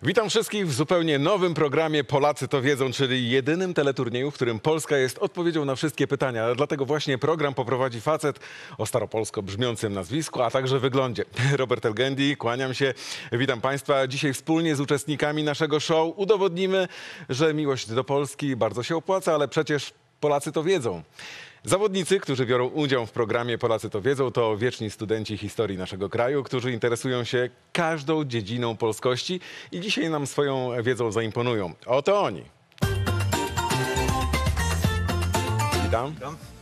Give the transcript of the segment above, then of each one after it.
Witam wszystkich w zupełnie nowym programie Polacy to wiedzą, czyli jedynym teleturnieju, w którym Polska jest odpowiedzią na wszystkie pytania. Dlatego właśnie program poprowadzi facet o staropolsko brzmiącym nazwisku, a także wyglądzie. Robert Elgendi, kłaniam się. Witam Państwa. Dzisiaj wspólnie z uczestnikami naszego show udowodnimy, że miłość do Polski bardzo się opłaca, ale przecież Polacy to wiedzą. Zawodnicy, którzy biorą udział w programie Polacy to wiedzą, to wieczni studenci historii naszego kraju, którzy interesują się każdą dziedziną polskości i dzisiaj nam swoją wiedzą zaimponują. Oto oni. Witam.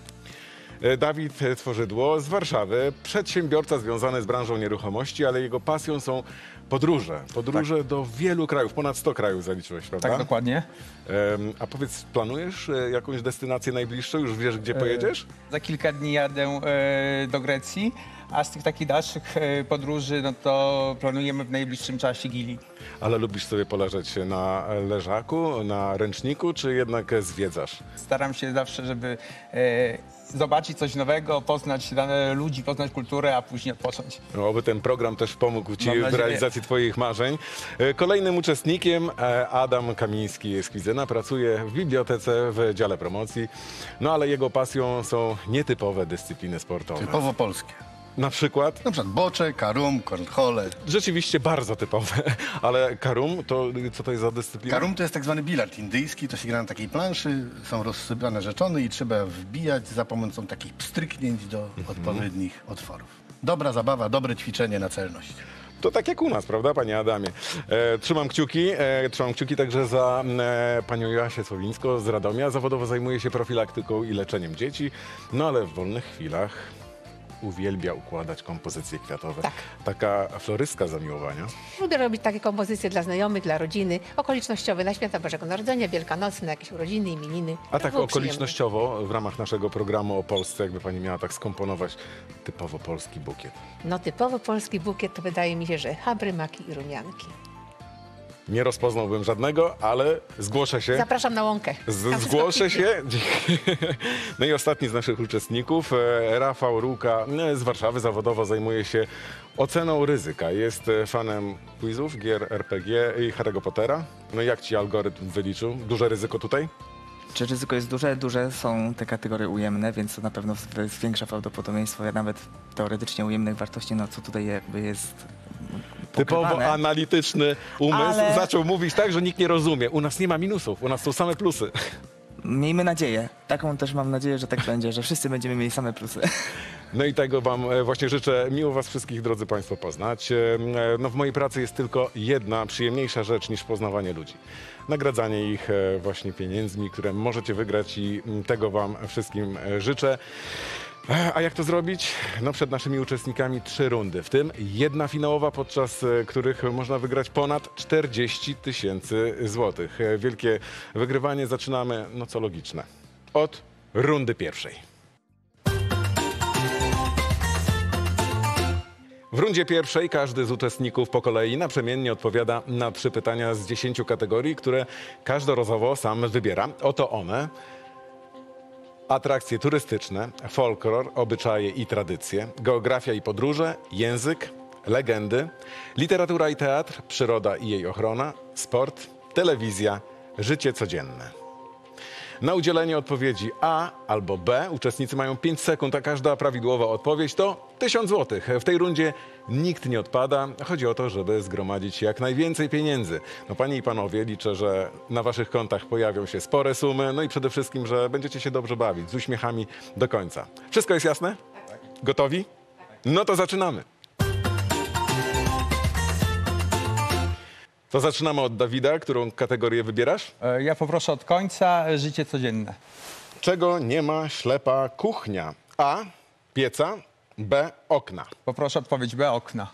Dawid Tworzydło z Warszawy, przedsiębiorca związany z branżą nieruchomości, ale jego pasją są podróże. Podróże do wielu krajów, ponad 100 krajów zaliczyłeś, prawda? Tak, dokładnie. A powiedz, planujesz jakąś destynację najbliższą? Już wiesz, gdzie pojedziesz? Za kilka dni jadę do Grecji, a z tych takich dalszych podróży, no to planujemy w najbliższym czasie Gili. Ale lubisz sobie poleżeć na leżaku, na ręczniku, czy jednak zwiedzasz? Staram się zawsze, żeby zobaczyć coś nowego, poznać dane ludzi, poznać kulturę, a później odpocząć. No, oby ten program też pomógł Ci Mam w nadzieję. realizacji Twoich marzeń. Kolejnym uczestnikiem Adam Kamiński z Kwidzyna. Pracuje w bibliotece w dziale promocji, no ale jego pasją są nietypowe dyscypliny sportowe. Typowo polskie. Na przykład? Na przykład bocze, karum, kornhole. Rzeczywiście bardzo typowe, ale karum, to co to jest za dyscyplina? Karum to jest tak zwany bilard indyjski, to się gra na takiej planszy, są rozsypane żetony i trzeba wbijać za pomocą takich pstryknięć do odpowiednich otworów. Dobra zabawa, dobre ćwiczenie na celność. To tak jak u nas, prawda, panie Adamie? Trzymam kciuki także za panią Joasię Słowińską z Radomia. Zawodowo zajmuje się profilaktyką i leczeniem dzieci, no ale w wolnych chwilach uwielbia układać kompozycje kwiatowe. Tak. Taka florystka zamiłowania. Lubię robić takie kompozycje dla znajomych, dla rodziny, okolicznościowe, na święta Bożego Narodzenia, Wielkanocy, na jakieś urodziny, imieniny. A tak Było okolicznościowo w ramach naszego programu o Polsce, jakby pani miała tak skomponować typowo polski bukiet. przyjemnie. No typowo polski bukiet to wydaje mi się, że chabry, maki i rumianki. Nie rozpoznałbym żadnego, ale zgłoszę się. Zapraszam na łąkę. Tam wszystko Zgłoszę kwitnie. się. No i ostatni z naszych uczestników, Rafał Ruka z Warszawy, zawodowo zajmuje się oceną ryzyka. Jest fanem quizów, gier RPG i Harry'ego Pottera. No i jak ci algorytm wyliczył? Duże ryzyko tutaj? Czy ryzyko jest duże? Duże są te kategorie ujemne, więc to na pewno zwiększa prawdopodobieństwo nawet teoretycznie ujemnych wartości, no co tutaj jakby jest Typowo pokrywane. analityczny umysł Ale- zaczął mówić tak, że nikt nie rozumie. U nas nie ma minusów, u nas są same plusy. Miejmy nadzieję. Taką też mam nadzieję, że tak będzie, że wszyscy będziemy mieli same plusy. No i tego wam właśnie życzę. Miło was wszystkich, drodzy państwo, poznać. No w mojej pracy jest tylko jedna przyjemniejsza rzecz niż poznawanie ludzi. Nagradzanie ich właśnie pieniędzmi, które możecie wygrać i tego wam wszystkim życzę. A jak to zrobić? No przed naszymi uczestnikami 3 rundy, w tym jedna finałowa, podczas których można wygrać ponad 40 000 złotych. Wielkie wygrywanie zaczynamy, no co logiczne, od rundy pierwszej. W rundzie pierwszej każdy z uczestników po kolei naprzemiennie odpowiada na 3 pytania z 10 kategorii, które każdorazowo sam wybiera. Oto one. Atrakcje turystyczne, folklor, obyczaje i tradycje, geografia i podróże, język, legendy, literatura i teatr, przyroda i jej ochrona, sport, telewizja, życie codzienne. Na udzielenie odpowiedzi A albo B uczestnicy mają 5 sekund, a każda prawidłowa odpowiedź to 1000 zł. W tej rundzie nikt nie odpada. Chodzi o to, żeby zgromadzić jak najwięcej pieniędzy. No panie i panowie, liczę, że na waszych kontach pojawią się spore sumy, no i przede wszystkim, że będziecie się dobrze bawić, z uśmiechami do końca. Wszystko jest jasne? Tak. Gotowi? No to zaczynamy. To zaczynamy od Dawida. Którą kategorię wybierasz? Ja poproszę od końca życie codzienne. Czego nie ma ślepa kuchnia? A. Pieca. B. Okna. Poproszę odpowiedź B, okna.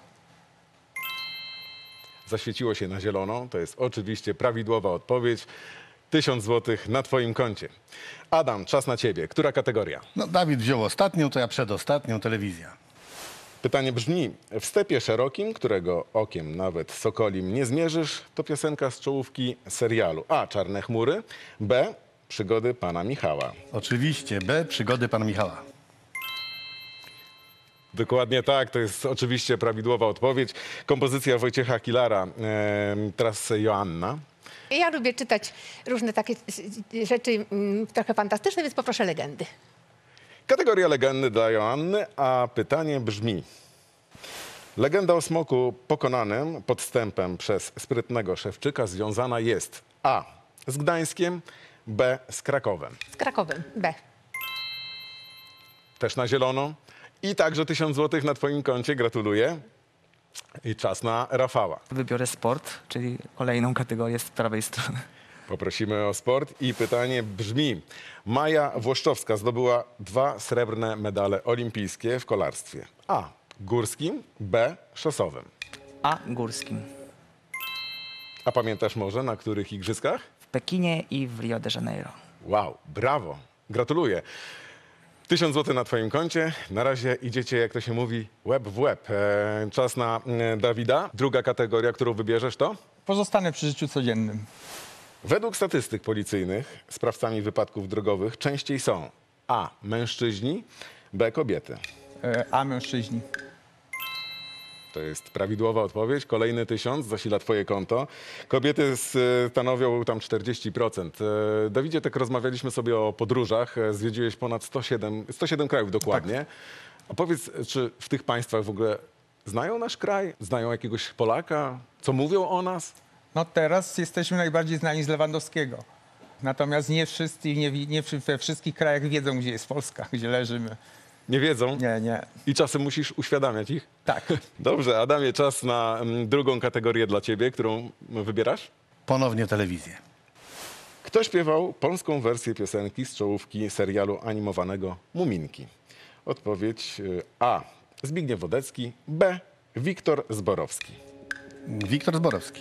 Zaświeciło się na zielono. To jest oczywiście prawidłowa odpowiedź. 1000 zł na twoim koncie. Adam, czas na ciebie. Która kategoria? No, Dawid wziął ostatnią, to ja przedostatnią, telewizja. Pytanie brzmi. W stepie szerokim, którego okiem nawet sokolim nie zmierzysz, to piosenka z czołówki serialu. A. Czarne chmury. B. Przygody pana Michała. Oczywiście B, przygody pana Michała. Dokładnie tak, to jest oczywiście prawidłowa odpowiedź. Kompozycja Wojciecha Kilara, teraz Joanna. Ja lubię czytać różne takie rzeczy trochę fantastyczne, więc poproszę legendy. Kategoria legendy dla Joanny, a pytanie brzmi. Legenda o smoku pokonanym podstępem przez sprytnego Szewczyka związana jest A. z Gdańskiem, B. z Krakowem. Z Krakowem. B. Też na zielono. I także 1000 zł na twoim koncie. Gratuluję. I czas na Rafała. Wybiorę sport, czyli kolejną kategorię z prawej strony. Poprosimy o sport i pytanie brzmi. Maja Włoszczowska zdobyła 2 srebrne medale olimpijskie w kolarstwie. A. górskim, B. szosowym. A górskim. A pamiętasz może na których igrzyskach? W Pekinie i w Rio de Janeiro. Wow, brawo. Gratuluję. 1000 zł na twoim koncie. Na razie idziecie, jak to się mówi, łeb w łeb. Czas na Dawida. Druga kategoria, którą wybierzesz, to? Pozostanę przy życiu codziennym. Według statystyk policyjnych sprawcami wypadków drogowych częściej są A. mężczyźni, B. kobiety. A mężczyźni. To jest prawidłowa odpowiedź. Kolejny 1000 zasila twoje konto. Kobiety stanowią tam 40%. Dawidzie, tak rozmawialiśmy sobie o podróżach. Zwiedziłeś ponad 107 krajów dokładnie. A powiedz, czy w tych państwach w ogóle znają nasz kraj? Znają jakiegoś Polaka? Co mówią o nas? No teraz jesteśmy najbardziej znani z Lewandowskiego. Natomiast nie wszyscy, nie we wszystkich krajach wiedzą, gdzie jest Polska, gdzie leżymy. Nie wiedzą? Nie. I czasem musisz uświadamiać ich? Tak. Dobrze, Adamie, czas na drugą kategorię dla ciebie, którą wybierasz. Ponownie telewizję. Kto śpiewał polską wersję piosenki z czołówki serialu animowanego Muminki? Odpowiedź A. Zbigniew Wodecki, B. Wiktor Zborowski. Wiktor Zborowski.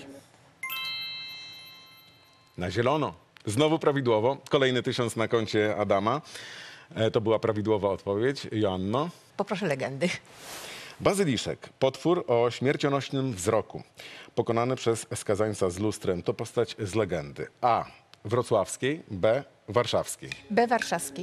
Na zielono. Znowu prawidłowo. Kolejny 1000 na koncie Adama. To była prawidłowa odpowiedź. Joanno. Poproszę legendy. Bazyliszek, potwór o śmiercionośnym wzroku, pokonany przez skazańca z lustrem. To postać z legendy. A. wrocławskiej, B. warszawskiej. B. warszawski.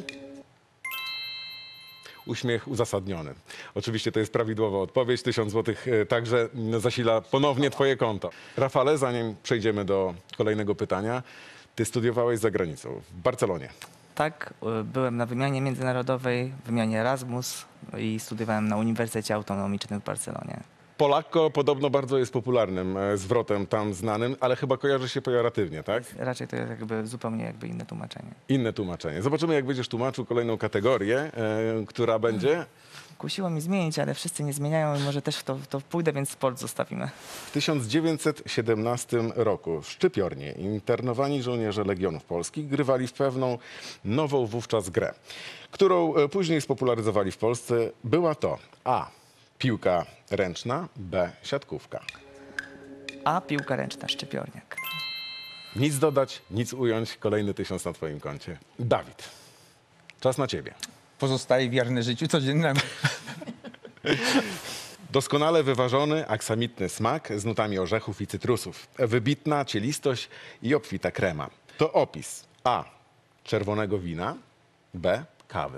Uśmiech uzasadniony. Oczywiście to jest prawidłowa odpowiedź. 1000 zł także zasila ponownie twoje konto. Rafale, zanim przejdziemy do kolejnego pytania, ty studiowałeś za granicą, w Barcelonie. Tak, byłem na wymianie międzynarodowej, wymianie Erasmus i studiowałem na Uniwersytecie Autonomicznym w Barcelonie. Polakko podobno bardzo jest popularnym zwrotem tam znanym, ale chyba kojarzy się pejoratywnie, tak? Raczej to jest zupełnie inne tłumaczenie. Inne tłumaczenie. Zobaczymy, jak będziesz tłumaczył kolejną kategorię, która będzie... Kusiło mi zmienić, ale wszyscy nie zmieniają i może też w to pójdę, więc sport zostawimy. W 1917 roku w Szczypiornie internowani żołnierze Legionów Polskich grywali w pewną nową wówczas grę, którą później spopularyzowali w Polsce. Była to A. piłka ręczna, B. siatkówka. A piłka ręczna, Szczypiorniak. Nic dodać, nic ująć. Kolejny 1000 na twoim koncie. Dawid, czas na ciebie. Pozostaje wierny życiu codziennemu. Doskonale wyważony, aksamitny smak z nutami orzechów i cytrusów. Wybitna cielistość i obfita krema. To opis A. czerwonego wina, B. kawy.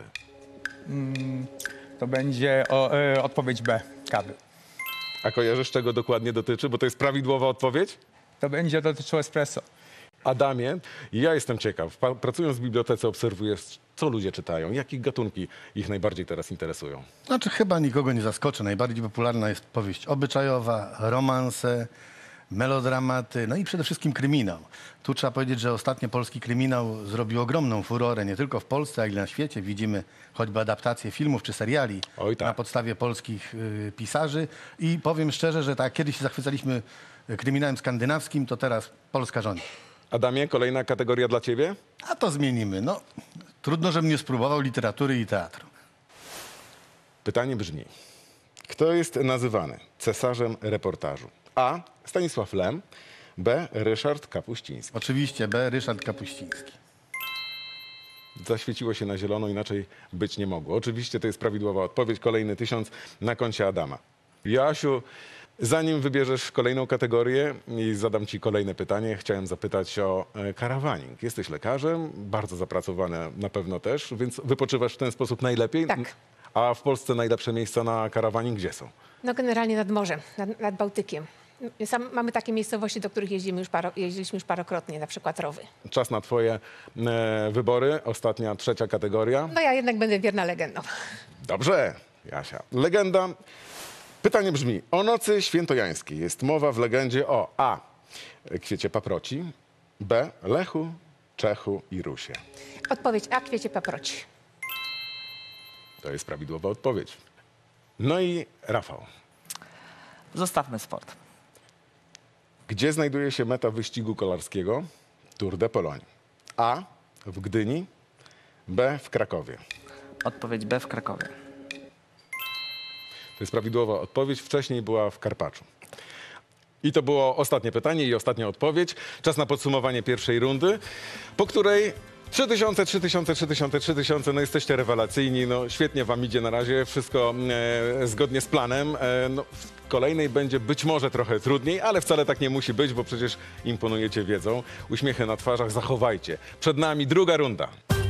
To będzie odpowiedź B. Kawy. A kojarzysz, czego dokładnie dotyczy? Bo to jest prawidłowa odpowiedź? To będzie dotyczyło espresso. Adamie, ja jestem ciekaw. Pracując w bibliotece obserwujesz, co ludzie czytają, jakie gatunki ich najbardziej teraz interesują. Znaczy chyba nikogo nie zaskoczę. Najbardziej popularna jest powieść obyczajowa, romanse, melodramaty, no i przede wszystkim kryminał. Tu trzeba powiedzieć, że ostatnio polski kryminał zrobił ogromną furorę, nie tylko w Polsce, ale i na świecie. Widzimy choćby adaptacje filmów czy seriali Oj, tak. na podstawie polskich pisarzy. I powiem szczerze, że tak kiedyś się zachwycaliśmy kryminałem skandynawskim, to teraz Polska rządzi. Adamie, kolejna kategoria dla ciebie? A to zmienimy. No, trudno, żebym nie spróbował literatury i teatru. Pytanie brzmi. Kto jest nazywany cesarzem reportażu? A. Stanisław Lem, B. Ryszard Kapuściński. Oczywiście B. Ryszard Kapuściński. Zaświeciło się na zielono, inaczej być nie mogło. Oczywiście to jest prawidłowa odpowiedź. Kolejny 1000 na koncie Adama. Joasiu, zanim wybierzesz kolejną kategorię i zadam ci kolejne pytanie, chciałem zapytać o karawaning. Jesteś lekarzem, bardzo zapracowany na pewno też, więc wypoczywasz w ten sposób najlepiej. Tak. A w Polsce najlepsze miejsca na karawaning gdzie są? No generalnie nad morzem, nad Bałtykiem. Mamy takie miejscowości, do których jeździliśmy już parokrotnie, na przykład Rowy. Czas na twoje wybory. Ostatnia, trzecia kategoria. No ja jednak będę wierna legendą. Dobrze, Jasia. Legenda. Pytanie brzmi. O nocy świętojańskiej jest mowa w legendzie o A. Kwiecie paproci, B. Lechu, Czechu i Rusie. Odpowiedź A, kwiecie paproci. To jest prawidłowa odpowiedź. No i Rafał. Zostawmy sport. Gdzie znajduje się meta wyścigu kolarskiego Tour de Pologne? A. W Gdyni, B. W Krakowie. Odpowiedź B w Krakowie. To jest prawidłowa odpowiedź. Wcześniej była w Karpaczu. I to było ostatnie pytanie i ostatnia odpowiedź. Czas na podsumowanie pierwszej rundy, po której 3000, 3000, 3000, 3000, no jesteście rewelacyjni, no świetnie wam idzie na razie, wszystko zgodnie z planem. No, w kolejnej będzie być może trochę trudniej, ale wcale tak nie musi być, bo przecież imponujecie wiedzą. Uśmiechy na twarzach zachowajcie. Przed nami druga runda.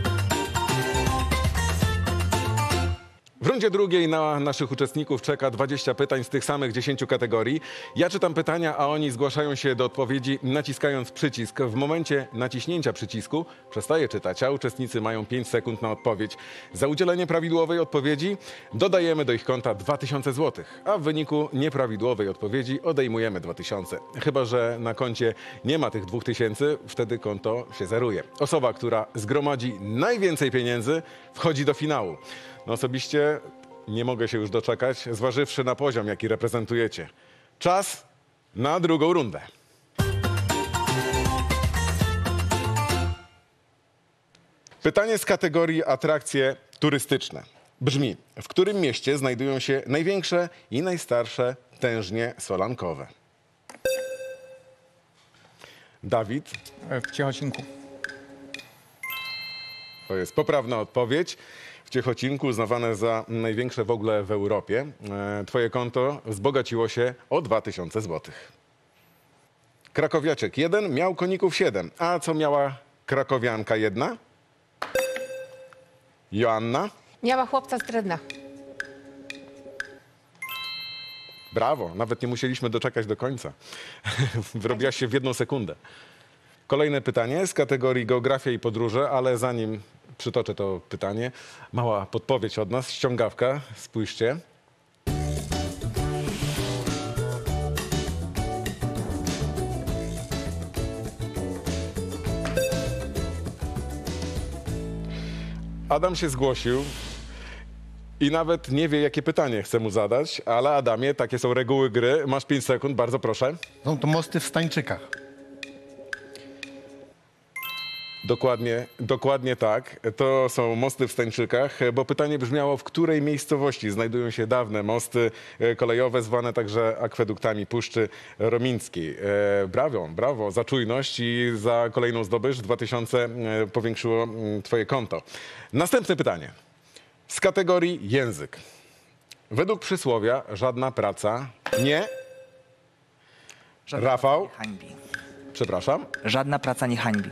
W rundzie drugiej na naszych uczestników czeka 20 pytań z tych samych 10 kategorii. Ja czytam pytania, a oni zgłaszają się do odpowiedzi naciskając przycisk. W momencie naciśnięcia przycisku przestaję czytać, a uczestnicy mają 5 sekund na odpowiedź. Za udzielenie prawidłowej odpowiedzi dodajemy do ich konta 2000 zł, a w wyniku nieprawidłowej odpowiedzi odejmujemy 2000. Chyba że na koncie nie ma tych 2000, wtedy konto się zeruje. Osoba, która zgromadzi najwięcej pieniędzy, wchodzi do finału. No osobiście nie mogę się już doczekać, zważywszy na poziom, jaki reprezentujecie. Czas na drugą rundę. Pytanie z kategorii atrakcje turystyczne. Brzmi, w którym mieście znajdują się największe i najstarsze tężnie solankowe? Dawid, W Ciechocinku. to jest poprawna odpowiedź. W Ciechocinku, uznawane za największe w ogóle w Europie. Twoje konto wzbogaciło się o 2000 zł. Krakowiaczek 1 miał koników 7. A co miała krakowianka 1? Joanna? Miała chłopca z Drewna. Brawo, nawet nie musieliśmy doczekać do końca. Wyrobiłaś się w 1 sekundę. Kolejne pytanie z kategorii geografia i podróże, ale zanim przytoczę to pytanie, mała podpowiedź od nas, ściągawka, spójrzcie. Adam się zgłosił i nawet nie wie, jakie pytanie chcę mu zadać, ale Adamie, takie są reguły gry. Masz 5 sekund, bardzo proszę. Są to mosty w Stańczykach. Dokładnie tak. To są mosty w Stańczykach, bo pytanie brzmiało, w której miejscowości znajdują się dawne mosty kolejowe, zwane także akweduktami Puszczy Romińskiej. Brawo za czujność i za kolejną zdobycz. 2000 powiększyło twoje konto. Następne pytanie. Z kategorii język. Według przysłowia żadna praca nie... Żadna Rafał? praca nie hańbi. Przepraszam. Żadna praca nie hańbi.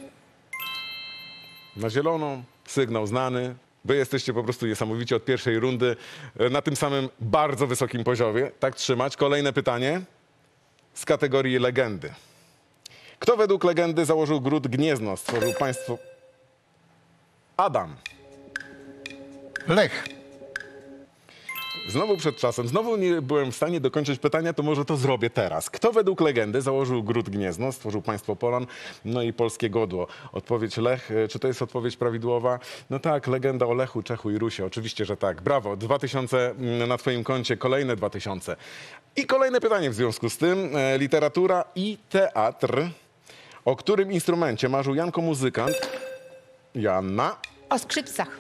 Na zieloną, sygnał znany. Wy jesteście po prostu niesamowici od pierwszej rundy na tym samym bardzo wysokim poziomie. Tak trzymać. Kolejne pytanie z kategorii legendy. Kto według legendy założył Gród Gniezno? Stworzył państwo... Adam. Lech. Znowu przed czasem. Znowu nie byłem w stanie dokończyć pytania, to może to zrobię teraz. Kto według legendy założył Gród Gniezno, stworzył państwo Polan, no i polskie godło? Odpowiedź Lech. Czy to jest odpowiedź prawidłowa? No tak, legenda o Lechu, Czechu i Rusie. Oczywiście, że tak. Brawo. 2000 na twoim koncie, kolejne 2000. I kolejne pytanie w związku z tym. Literatura i teatr. O którym instrumencie marzył Janko Muzykant? Joanna. O skrzypcach.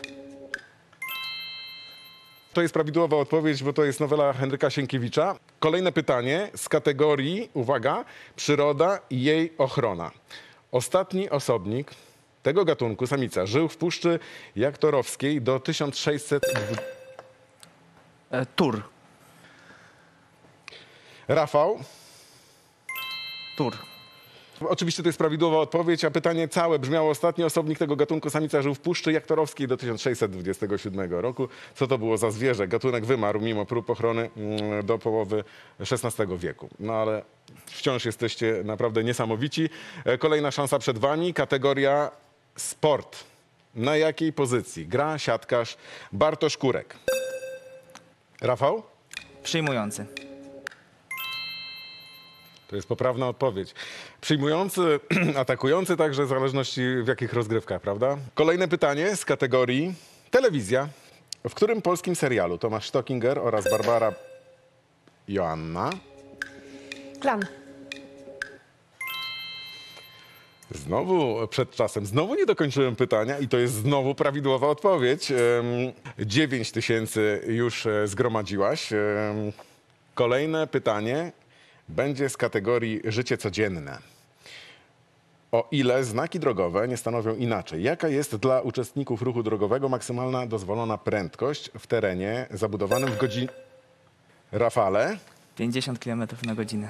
To jest prawidłowa odpowiedź, bo to jest nowela Henryka Sienkiewicza. Kolejne pytanie z kategorii, uwaga, przyroda i jej ochrona. Ostatni osobnik tego gatunku, samica, żył w Puszczy Jaktorowskiej do 1600... Tur. Rafał, Tur. Oczywiście to jest prawidłowa odpowiedź, a pytanie całe brzmiało: ostatni osobnik tego gatunku samica żył w Puszczy Jaktorowskiej do 1627 roku. Co to było za zwierzę? Gatunek wymarł mimo prób ochrony do połowy XVI wieku. No ale wciąż jesteście naprawdę niesamowici. Kolejna szansa przed wami. Kategoria sport. Na jakiej pozycji gra siatkarz Bartosz Kurek? Rafał? Przyjmujący. To jest poprawna odpowiedź. Przyjmujący, atakujący także w zależności w jakich rozgrywkach, prawda? Kolejne pytanie z kategorii telewizja. W którym polskim serialu Tomasz Stockinger oraz Barbara Joanna Klan. znowu przed czasem, znowu nie dokończyłem pytania i to jest znowu prawidłowa odpowiedź. 9 000 już zgromadziłaś. Kolejne pytanie będzie z kategorii życie codzienne. O ile znaki drogowe nie stanowią inaczej? Jaka jest dla uczestników ruchu drogowego maksymalna dozwolona prędkość w terenie zabudowanym w godzinie... Rafale? 50 km na godzinę.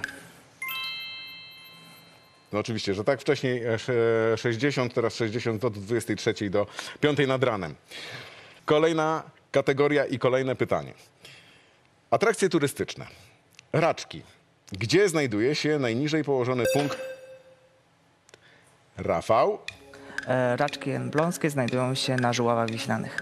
No oczywiście, że tak. Wcześniej 60, teraz 60 od 23 do 5 nad ranem. Kolejna kategoria i kolejne pytanie. Atrakcje turystyczne. Raczki. Gdzie znajduje się najniżej położony punkt? Rafał? Raczki elbląskie znajdują się na Żuławach Wiślanych.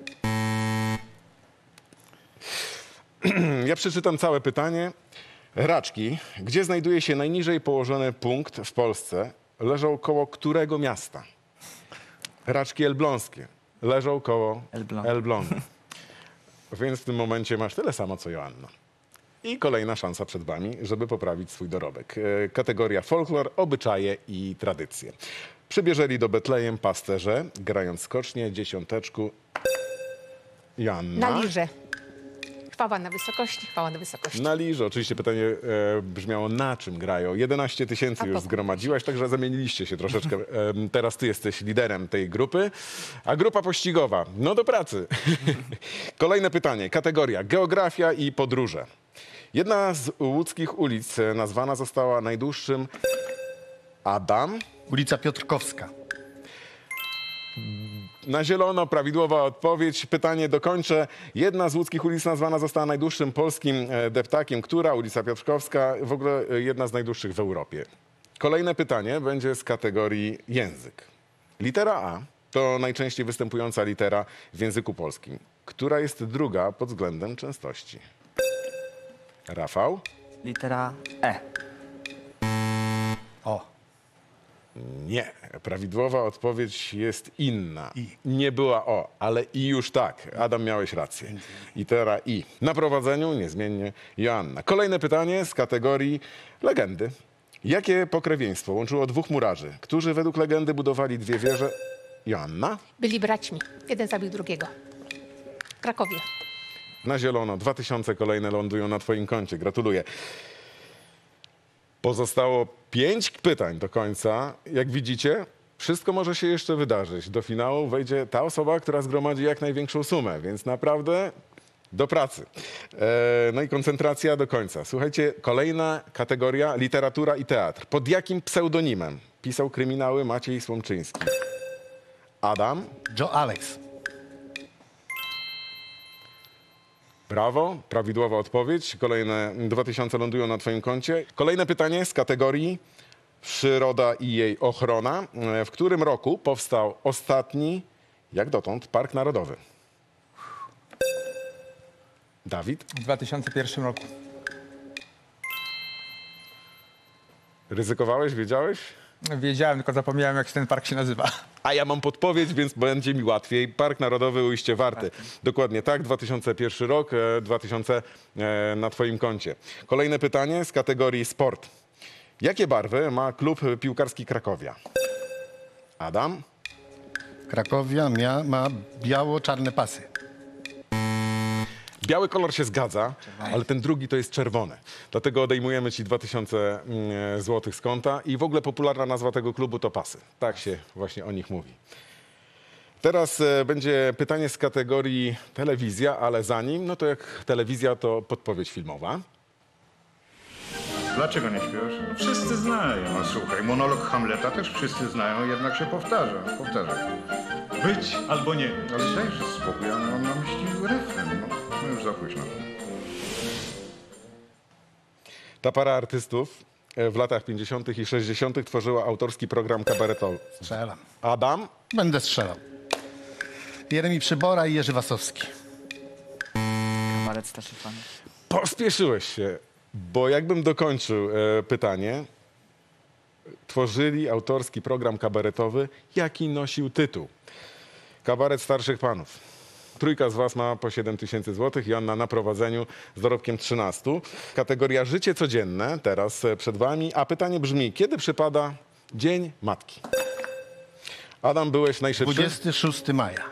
Ja przeczytam całe pytanie. Raczki. Gdzie znajduje się najniżej położony punkt w Polsce? Leżą koło którego miasta? Raczki elbląskie. Leżą koło Elbląga. Więc w tym momencie masz tyle samo co Joanna. I kolejna szansa przed wami, żeby poprawić swój dorobek. Kategoria folklor, obyczaje i tradycje. Przybierzeli do Betlejem pasterze, grając skocznie, dziesiąteczku. Joanna. Na lirze. Chwała na wysokości, chwała na wysokości. Na lirze. Oczywiście pytanie brzmiało, na czym grają. 11 000 już zgromadziłaś, także zamieniliście się troszeczkę. Teraz ty jesteś liderem tej grupy. A grupa pościgowa, no do pracy. Kolejne pytanie. Kategoria geografia i podróże. Jedna z łódzkich ulic nazwana została najdłuższym Adam. Ulica Piotrkowska. Na zielono prawidłowa odpowiedź. Pytanie dokończę. Jedna z łódzkich ulic nazwana została najdłuższym polskim deptakiem. Która? Ulica Piotrkowska. W ogóle jedna z najdłuższych w Europie. Kolejne pytanie będzie z kategorii język. Litera A to najczęściej występująca litera w języku polskim. Która jest druga pod względem częstości? Rafał? Litera E. O. Nie. Prawidłowa odpowiedź jest inna. I. Nie była O, ale I już tak. Adam, miałeś rację. Litera I. Na prowadzeniu niezmiennie Joanna. Kolejne pytanie z kategorii legendy. Jakie pokrewieństwo łączyło dwóch murarzy, którzy według legendy budowali dwie wieże? Joanna? Byli braćmi. Jeden zabił drugiego. W Krakowie. Na zielono. 2000 kolejne lądują na twoim koncie. Gratuluję. Pozostało 5 pytań do końca. Jak widzicie, wszystko może się jeszcze wydarzyć. Do finału wejdzie ta osoba, która zgromadzi jak największą sumę, więc naprawdę do pracy. No i koncentracja do końca. Słuchajcie, kolejna kategoria literatura i teatr. Pod jakim pseudonimem pisał kryminały Maciej Słomczyński? Adam? Joe Alex. Brawo, prawidłowa odpowiedź. Kolejne 2000 lądują na twoim koncie. Kolejne pytanie z kategorii przyroda i jej ochrona. W którym roku powstał ostatni, jak dotąd, Park Narodowy? Dawid? W 2001 roku. Ryzykowałeś, wiedziałeś? Wiedziałem, tylko zapomniałem, jak ten park się nazywa. A ja mam podpowiedź, więc będzie mi łatwiej. Park Narodowy Ujście Warty. Dokładnie tak, 2001 rok, 2000 na twoim koncie. Kolejne pytanie z kategorii sport. Jakie barwy ma klub piłkarski Krakowia? Adam? Krakowia ma biało-czarne pasy. Biały kolor się zgadza, ale ten drugi to jest czerwony. Dlatego odejmujemy ci 2000 zł z konta i w ogóle popularna nazwa tego klubu to pasy. Tak się właśnie o nich mówi. Teraz będzie pytanie z kategorii telewizja, ale zanim, no to jak telewizja, to podpowiedź filmowa. Dlaczego nie śpiewasz? No, wszyscy znają. No słuchaj, monolog Hamleta też wszyscy znają, jednak się powtarza. Być albo nie. Ale dajże spokój, ja mam na myśli refren. No już za późno. Ta para artystów w latach 50. i 60. tworzyła autorski program kabaretowy. Strzelam. Adam? Będę strzelał. Jeremi Przybora i Jerzy Wasowski. Kabaret starszych panów. Pospieszyłeś się, bo jakbym dokończył pytanie, tworzyli autorski program kabaretowy, jaki nosił tytuł. Kabaret starszych panów. Trójka z was ma po 7 000 złotych, Joanna na prowadzeniu z dorobkiem 13. Kategoria życie codzienne teraz przed wami, a pytanie brzmi, kiedy przypada Dzień Matki? Adam, byłeś najszybszy. 26 maja.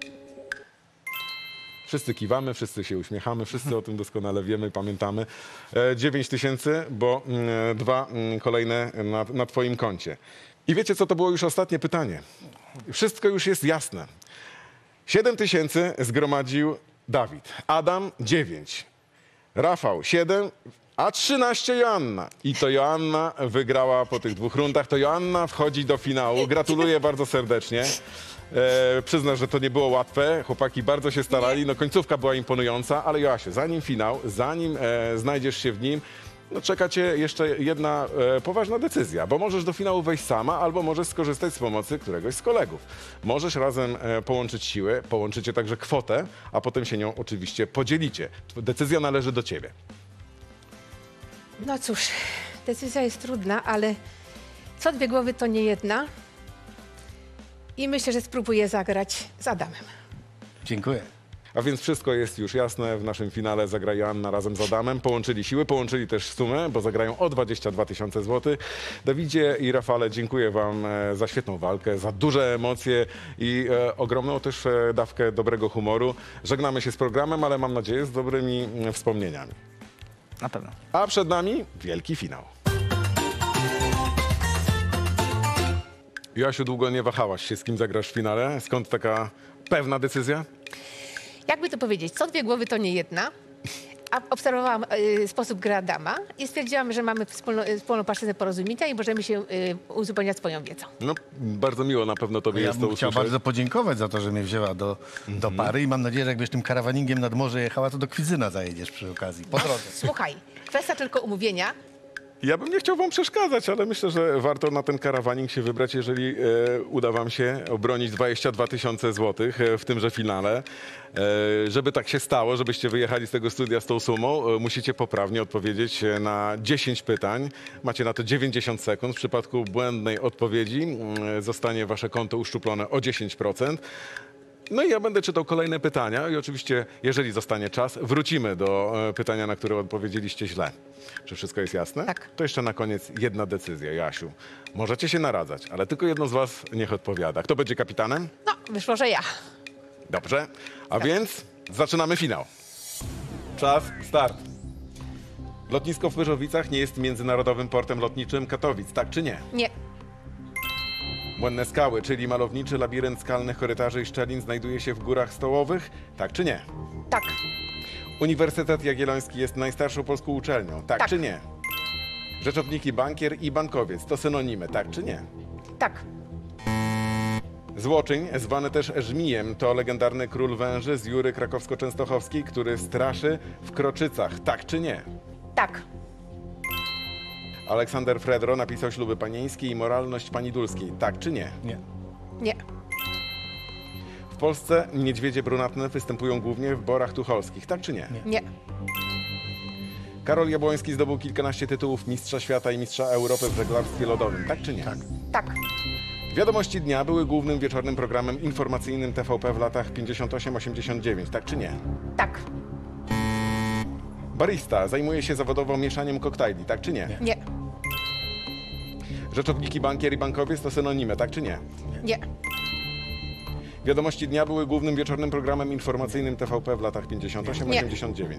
Wszyscy kiwamy, wszyscy się uśmiechamy, wszyscy o tym doskonale wiemy, pamiętamy. 9 000, bo 2 kolejne na twoim koncie. I wiecie co, to było już ostatnie pytanie. Wszystko już jest jasne. 7 000 zgromadził Dawid, Adam 9, Rafał 7, a 13 Joanna. I to Joanna wygrała po tych 2 rundach. To Joanna wchodzi do finału. Gratuluję bardzo serdecznie. Przyznam, że to nie było łatwe. Chłopaki bardzo się starali. No końcówka była imponująca, ale Joasiu, zanim finał, zanim znajdziesz się w nim, no czeka cię jeszcze jedna poważna decyzja, bo możesz do finału wejść sama, albo możesz skorzystać z pomocy któregoś z kolegów. Możesz razem połączyć siły, połączycie także kwotę, a potem się nią oczywiście podzielicie. Decyzja należy do ciebie. No cóż, decyzja jest trudna, ale co 2 głowy to nie jedna. I myślę, że spróbuję zagrać z Adamem. Dziękuję. A więc wszystko jest już jasne. W naszym finale zagra Joanna razem z Adamem. Połączyli siły, połączyli też sumę, bo zagrają o 22 000 złotych. Dawidzie i Rafale, dziękuję wam za świetną walkę, za duże emocje i ogromną też dawkę dobrego humoru. Żegnamy się z programem, ale mam nadzieję z dobrymi wspomnieniami. Na pewno. A przed nami wielki finał. Joasiu, długo nie wahałaś się, z kim zagrasz w finale? Skąd taka pewna decyzja? Jakby to powiedzieć, co 2 głowy to nie jedna. A obserwowałam sposób gry Adama i stwierdziłam, że mamy wspólną płaszczyznę porozumienia i możemy się uzupełniać swoją wiedzą. No, bardzo miło na pewno tobie Ja jest to bym chciał usłyszeć. bardzo podziękować za to, że mnie wzięła do pary i mam nadzieję, że jakbyś tym karawaningiem nad morze jechała, to do Kwidzyna zajedziesz przy okazji, po drodze. Słuchaj, kwestia tylko umówienia. Ja bym nie chciał wam przeszkadzać, ale myślę, że warto na ten karawaning się wybrać, jeżeli uda wam się obronić 22 000 złotych w tymże finale. Żeby tak się stało, żebyście wyjechali z tego studia z tą sumą, musicie poprawnie odpowiedzieć na 10 pytań. Macie na to 90 sekund. W przypadku błędnej odpowiedzi zostanie wasze konto uszczuplone o 10%. No i ja będę czytał kolejne pytania i oczywiście, jeżeli zostanie czas, wrócimy do pytania, na które odpowiedzieliście źle. Czy wszystko jest jasne? Tak. To jeszcze na koniec jedna decyzja, Jasiu. Możecie się naradzać, ale tylko jedno z was niech odpowiada. Kto będzie kapitanem? No, wyszło, że ja. Dobrze. A więc zaczynamy finał. Czas, start. Lotnisko w Pyrzowicach nie jest międzynarodowym portem lotniczym Katowic, tak czy nie? Nie, Błędne skały, czyli malowniczy labirynt skalnych korytarzy i szczelin znajduje się w Górach Stołowych, tak czy nie? tak, Uniwersytet Jagielloński jest najstarszą polską uczelnią, tak, Tak. czy nie? Rzeczownik i bankier i bankowiec to synonimy, tak czy nie? tak, Złoczyń, zwany też Żmijem, to legendarny król węży z Jury Krakowsko-Częstochowskiej, który straszy w Kroczycach, tak czy nie? tak, Aleksander Fredro napisał Śluby panieńskie i Moralność pani Dulskiej, tak czy nie? Nie. nie, W Polsce niedźwiedzie brunatne występują głównie w borach tucholskich, tak czy nie? nie, Karol Jabłoński zdobył kilkanaście tytułów mistrza świata i mistrza Europy w żeglarstwie lodowym, tak czy nie? Tak. tak, Wiadomości dnia były głównym wieczornym programem informacyjnym TVP w latach 58-89, tak czy nie? tak, Barista zajmuje się zawodowo mieszaniem koktajli, tak czy nie? nie, Rzeczowniki, bankier i bankowiec to synonimy, tak czy nie? nie, Wiadomości dnia były głównym wieczornym programem informacyjnym TVP w latach 58-89.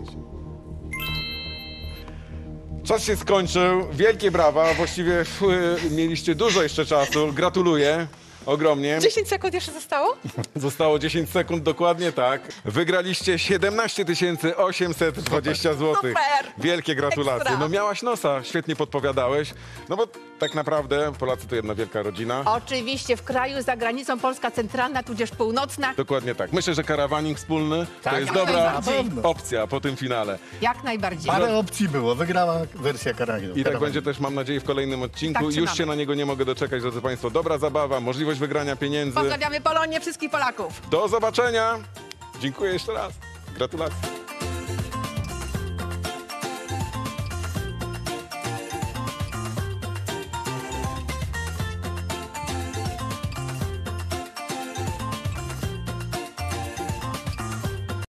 Czas się skończył. Wielkie brawa. Właściwie mieliście dużo jeszcze czasu. Gratuluję. ogromnie. 10 sekund jeszcze zostało? Zostało 10 sekund, dokładnie tak. Wygraliście 17 820 zł. Super! Wielkie gratulacje. Ekstra. No miałaś nosa, świetnie podpowiadałeś. No bo tak naprawdę Polacy to jedna wielka rodzina. Oczywiście w kraju, za granicą, Polska centralna, tudzież północna. Dokładnie tak. Myślę, że karawaning wspólny to Tak, jest jak dobra najbardziej. opcja po tym finale. Jak najbardziej. Parę opcji było. Wygrała wersja Karaginu. I tak będzie też, mam nadzieję, w kolejnym odcinku. Tak, Już trzymamy. się na niego nie mogę doczekać, drodzy Państwo. Dobra zabawa, możliwość wygrania pieniędzy. Pozdrawiamy Polonię, wszystkich Polaków. Do zobaczenia. Dziękuję jeszcze raz. Gratulacje.